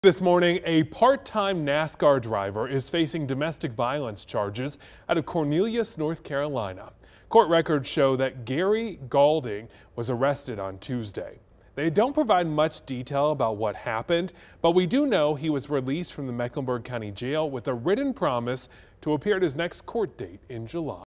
This morning, a part-time NASCAR driver is facing domestic violence charges out of Cornelius, North Carolina. Court records show that Gray Gaulding was arrested on Tuesday. They don't provide much detail about what happened, but we do know he was released from the Mecklenburg County Jail with a written promise to appear at his next court date in July.